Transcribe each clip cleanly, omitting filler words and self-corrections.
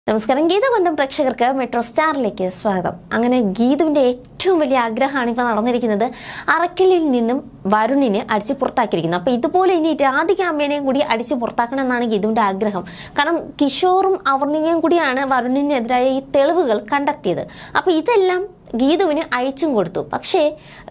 നമസ്കാരം. ഗീതബന്ധം പ്രേക്ഷകർക്ക് മെട്രോ സ്റ്റാറിലേക്ക് സ്വാഗതം. അങ്ങനെ ഗീതുവിൻ്റെ ഏറ്റവും വലിയ ആഗ്രഹമാണ് ഇപ്പോൾ നടന്നിരിക്കുന്നത്. അറക്കലിൽ നിന്നും വരുണിനെ അടിച്ച് പുറത്താക്കിയിരിക്കുന്നു. അപ്പോൾ ഇതുപോലെ ഇനി രാധിക അമ്മേനെയും കൂടി അടിച്ച് പുറത്താക്കണം എന്നാണ് ഗീതുവിൻ്റെ ആഗ്രഹം. കാരണം കിഷോറും അവർണികയും കൂടിയാണ് വരുണിനെതിരായ ഈ തെളിവുകൾ കണ്ടെത്തിയത്. അപ്പോൾ ഇതെല്ലാം ഗീതുവിന് അയച്ചും കൊടുത്തു. പക്ഷേ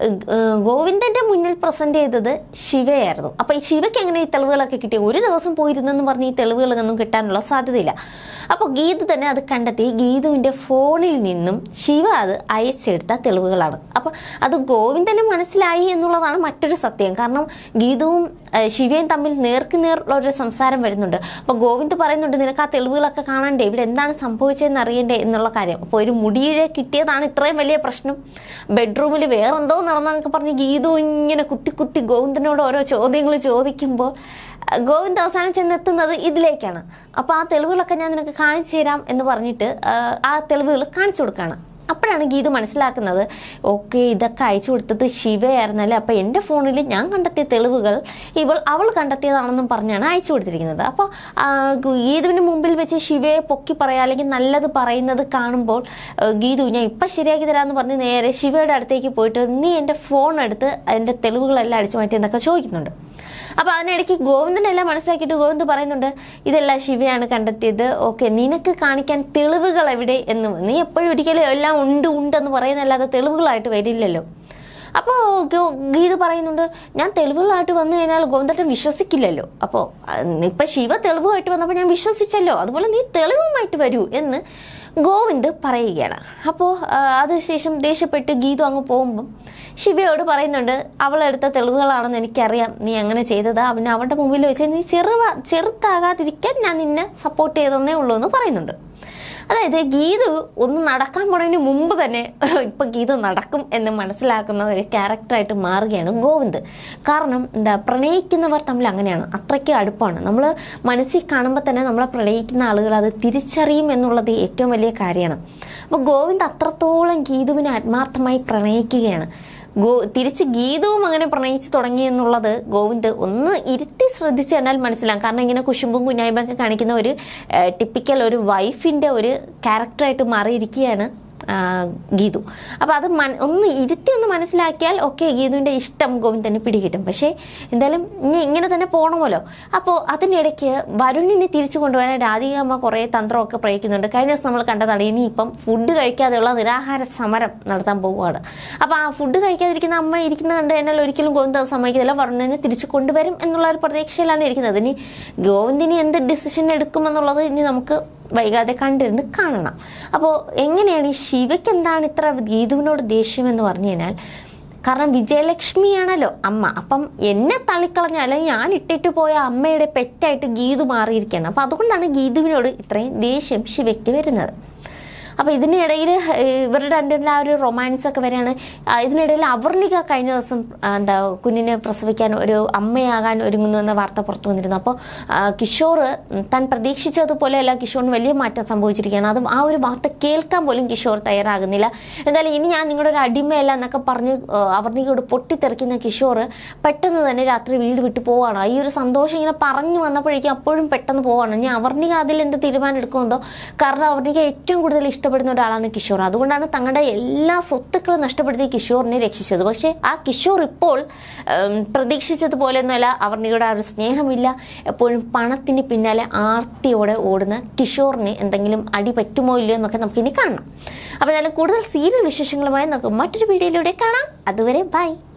ഗോവിന്ദൻ്റെ മുന്നിൽ പ്രസൻറ്റ് ചെയ്തത് ശിവയായിരുന്നു. അപ്പോൾ ഈ ശിവയ്ക്ക് എങ്ങനെ ഈ തെളിവുകളൊക്കെ കിട്ടി? ഒരു ദിവസം പോയിരുന്നെന്ന് പറഞ്ഞ് ഈ തെളിവുകളൊന്നും കിട്ടാനുള്ള സാധ്യതയില്ല. അപ്പോൾ ഗീതു തന്നെ അത് കണ്ടെത്തി. ഗീതുവിൻ്റെ ഫോണിൽ നിന്നും ശിവ അത് അയച്ചെടുത്ത തെളിവുകളാണ്. അപ്പോൾ അത് ഗോവിന്ദന് മനസ്സിലായി എന്നുള്ളതാണ് മറ്റൊരു സത്യം. കാരണം ഗീതുവും ശിവയും തമ്മിൽ നേർക്ക് നേരുള്ള ഒരു സംസാരം വരുന്നുണ്ട്. അപ്പോൾ ഗോവിന്ദ് പറയുന്നുണ്ട്, നിനക്ക് ആ തെളിവുകളൊക്കെ കാണണ്ടേ, ഇവിടെ എന്താണ് സംഭവിച്ചതെന്ന് അറിയണ്ടേ എന്നുള്ള കാര്യം. അപ്പോൾ ഒരു മുടിയിഴ കിട്ടിയതാണ് ഇത്രയും വലിയ പ്രശ്നം. ബെഡ്റൂമിൽ വേറെന്തോ നടന്നതൊക്കെ പറഞ്ഞ് ഗീതു ഇങ്ങനെ കുത്തി ഗോവിന്ദനോട് ഓരോ ചോദ്യങ്ങൾ ചോദിക്കുമ്പോൾ ഗോവിന്ദ് അവസാനം ചെന്നെത്തുന്നത് ഇതിലേക്കാണ്. അപ്പോൾ ആ തെളിവുകളൊക്കെ ഞാൻ നിനക്ക് കാണിച്ചു തരാം എന്ന് പറഞ്ഞിട്ട് ആ തെളിവുകൾ കാണിച്ചു കൊടുക്കുകയാണ്. അപ്പോഴാണ് ഗീതു മനസ്സിലാക്കുന്നത്, ഓക്കെ ഇതൊക്കെ അയച്ചു കൊടുത്തത് ശിവയായിരുന്നല്ലേ, അപ്പോൾ എൻ്റെ ഫോണിൽ ഞാൻ കണ്ടെത്തിയ തെളിവുകൾ അവൾ കണ്ടെത്തിയതാണെന്നും പറഞ്ഞാണ് അയച്ചു കൊടുത്തിരിക്കുന്നത്. അപ്പോൾ ഗീതുവിന് മുമ്പിൽ വെച്ച് ശിവയെ പൊക്കി പറയുക അല്ലെങ്കിൽ നല്ലത് പറയുന്നത് കാണുമ്പോൾ ഗീതു ഞാൻ ഇപ്പം ശരിയാക്കി തരാമെന്ന് പറഞ്ഞ് നേരെ ശിവയുടെ അടുത്തേക്ക് പോയിട്ട് നീ എൻ്റെ ഫോൺ എടുത്ത് അതിൻ്റെ തെളിവുകളെല്ലാം അടിച്ചു മാറ്റി എന്നൊക്കെ ചോദിക്കുന്നുണ്ട്. അപ്പോൾ അതിനിടയ്ക്ക് ഗോവിന്ദനെല്ലാം മനസ്സിലാക്കിയിട്ട് ഗോവിന്ദ് പറയുന്നുണ്ട്, ഇതെല്ലാം ശിവയാണ് കണ്ടെത്തിയത്, ഓക്കെ നിനക്ക് കാണിക്കാൻ തെളിവുകൾ എവിടെ എന്ന്. നീ എപ്പോഴും ഒരിക്കലും എല്ലാം ഉണ്ടെന്ന് പറയുന്നല്ലാതെ തെളിവുകളായിട്ട് വരില്ലല്ലോ. അപ്പോൾ ഗീത പറയുന്നുണ്ട്, ഞാൻ തെളിവുകളായിട്ട് വന്നു കഴിഞ്ഞാൽ ഗോവിന്ദൻ വിശ്വസിക്കില്ലല്ലോ. അപ്പോൾ ഇപ്പം ശിവ തെളിവുമായിട്ട് വന്നപ്പോൾ ഞാൻ വിശ്വസിച്ചല്ലോ, അതുപോലെ നീ തെളിവുമായിട്ട് വരൂ എന്ന് ഗോവിന്ദ് പറയുകയാണ്. അപ്പോൾ അതിനുശേഷം ദേഷ്യപ്പെട്ട് ഗീതു അങ്ങ് പോകുമ്പം ശിവയോട് പറയുന്നുണ്ട്, അവളെടുത്ത തെളിവുകളാണെന്ന് എനിക്കറിയാം, നീ അങ്ങനെ ചെയ്തത് അവളുടെ മുമ്പിൽ വെച്ച് നീ ചെറുത്താകാതിരിക്കാൻ ഞാൻ നിന്നെ സപ്പോർട്ട് ചെയ്തതന്നേ ഉള്ളൂ എന്ന് പറയുന്നുണ്ട്. അതായത് ഗീതു ഒന്ന് നടക്കാൻ പോണതിന് മുമ്പ് തന്നെ ഇപ്പം ഗീതു നടക്കും എന്ന് മനസ്സിലാക്കുന്ന ഒരു ക്യാരക്ടറായിട്ട് മാറുകയാണ് ഗോവിന്ദ്. കാരണം പ്രണയിക്കുന്നവർ തമ്മിൽ അങ്ങനെയാണ്, അത്രയ്ക്ക് അടുപ്പാണ്. നമ്മൾ മനസ്സിൽ കാണുമ്പോൾ തന്നെ നമ്മളെ പ്രണയിക്കുന്ന ആളുകൾ അത് തിരിച്ചറിയും എന്നുള്ളത് ഏറ്റവും വലിയ കാര്യമാണ്. അപ്പോൾ ഗോവിന്ദ് അത്രത്തോളം ഗീതുവിനെ ആത്മാർത്ഥമായി പ്രണയിക്കുകയാണ്. തിരിച്ച് ഗീതവും അങ്ങനെ പ്രണയിച്ച് തുടങ്ങി എന്നുള്ളത് ഗോവിന്ദ് ഒന്ന് ഇരുത്തി ശ്രദ്ധിച്ചു കഴിഞ്ഞാൽ മനസ്സിലാകും. കാരണം ഇങ്ങനെ കുശുമ്പും കുഞ്ഞായ്മൊക്കെ കാണിക്കുന്ന ഒരു ടിപ്പിക്കൽ ഒരു വൈഫിൻ്റെ ഒരു ക്യാരക്ടറായിട്ട് മാറിയിരിക്കുകയാണ് ഗീതു. അപ്പോൾ അത് ഒന്ന് ഇരുത്തി മനസ്സിലാക്കിയാൽ ഓക്കെ ഗീതുവിൻ്റെ ഇഷ്ടം ഗോവിന്ദന് പിടികിട്ടും. പക്ഷേ എന്തായാലും ഇങ്ങനെ തന്നെ പോകണമല്ലോ. അപ്പോൾ അതിനിടയ്ക്ക് വരുണിനെ തിരിച്ചു കൊണ്ടുപോകാൻ രാധിക അമ്മ കുറേ തന്ത്രമൊക്കെ പ്രയോഗിക്കുന്നുണ്ട്. കഴിഞ്ഞ ദിവസം നമ്മൾ കണ്ടതാണ്, ഇനിയിപ്പം ഫുഡ് കഴിക്കാതെയുള്ള നിരാഹാര സമരം നടത്താൻ പോവുകയാണ്. അപ്പോൾ ആ ഫുഡ് കഴിക്കാതിരിക്കുന്ന അമ്മ ഇരിക്കുന്നത് കണ്ട് എന്നാൽ ഒരിക്കലും ഗോവിന്ദ് അത് സമ്മതിക്കത്തില്ല, വരുണിനെ തിരിച്ചു കൊണ്ടുവരും എന്നുള്ള ഒരു പ്രതീക്ഷയിലാണ് ഇരിക്കുന്നത്. ഇനി ഗോവിന്ദിന് എന്ത് ഡിസിഷൻ എടുക്കുമെന്നുള്ളത് ഇനി നമുക്ക് വൈകാതെ കണ്ടിരുന്ന് കാണണം. അപ്പോൾ എങ്ങനെയാണ് ഈ ശിവയ്ക്ക് എന്താണ് ഇത്ര ഗീതുവിനോട് ദേഷ്യം എന്ന് പറഞ്ഞു കഴിഞ്ഞാൽ, കാരണം വിജയലക്ഷ്മിയാണല്ലോ അമ്മ. അപ്പം എന്നെ തള്ളിക്കളഞ്ഞ അല്ലെങ്കിൽ ഞാൻ ഇട്ടിട്ട് പോയ അമ്മയുടെ പെറ്റായിട്ട് ഗീതു മാറിയിരിക്കുകയാണ്. അപ്പോൾ അതുകൊണ്ടാണ് ഗീതുവിനോട് ഇത്രയും ദേഷ്യം ശിവയ്ക്ക് വരുന്നത്. അപ്പോൾ ഇതിനിടയിൽ ഇവരുടെ രണ്ടിൻ്റെ ആ ഒരു റൊമാൻസൊക്കെ വരെയാണ്. ഇതിനിടയിൽ അവർണിക കഴിഞ്ഞ ദിവസം കുഞ്ഞിനെ പ്രസവിക്കാൻ ഒരു അമ്മയാകാൻ ഒരുങ്ങുന്നു എന്ന വാർത്ത പുറത്തു വന്നിരുന്നു. അപ്പോൾ കിഷോർ താൻ പ്രതീക്ഷിച്ചതുപോലെയല്ല, കിഷോറിന് വലിയ മാറ്റം സംഭവിച്ചിരിക്കുകയാണ്. അത് ആ ഒരു വാർത്ത കേൾക്കാൻ പോലും കിഷോർ തയ്യാറാകുന്നില്ല. എന്തായാലും ഇനി ഞാൻ നിങ്ങളുടെ ഒരു അടിമയല്ല എന്നൊക്കെ പറഞ്ഞ് അവർണികയോട് പൊട്ടിത്തെറിക്കുന്ന കിഷോർ പെട്ടെന്ന് തന്നെ രാത്രി വീട് വിട്ടു പോവുകയാണ്. ഈ ഒരു സന്തോഷം ഇങ്ങനെ പറഞ്ഞു വന്നപ്പോഴേക്കും അപ്പോഴും പെട്ടെന്ന് പോവുകയാണ്. ഇനി അവർണിക അതിൽ എന്ത് തീരുമാനം എടുക്കുമെന്നോ. കാരണം അവർണിക ഏറ്റവും കൂടുതൽ ഇഷ്ടപ്പെടുന്ന ഒരാളാണ് കിഷോർ. അതുകൊണ്ടാണ് തങ്ങളുടെ എല്ലാ സ്വത്തുക്കളും നഷ്ടപ്പെടുത്തി കിഷോറിനെ രക്ഷിച്ചത്. പക്ഷേ ആ കിഷോർ ഇപ്പോൾ പ്രതീക്ഷിച്ചതുപോലെയൊന്നുമല്ല. അവർണികയുടെ ആ ഒരു സ്നേഹമില്ല. എപ്പോഴും പണത്തിന് പിന്നാലെ ആർത്തിയോടെ ഓടുന്ന കിഷോറിന് എന്തെങ്കിലും അടി പറ്റുമോ ഇല്ലയോ എന്നൊക്കെ നമുക്കിനി കാണണം. അപ്പോൾ എന്നാലും കൂടുതൽ സീരിയൽ വിശേഷങ്ങളുമായി നമുക്ക് മറ്റൊരു വീഡിയോയിലൂടെ കാണാം. അതുവരെ ബൈ.